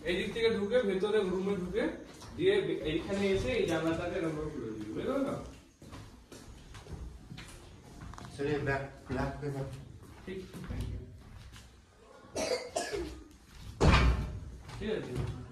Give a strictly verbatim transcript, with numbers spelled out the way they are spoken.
এই দিক থেকে ঢুকে ভেতরে রুমে ঢুকে দিয়ে এইখানে এসে এই জানলাটাকে এরকম করে খুলে দিবি, বুঝলো না? सर ये बैक ब्लैक पेपर ঠিক ঠিক আছে।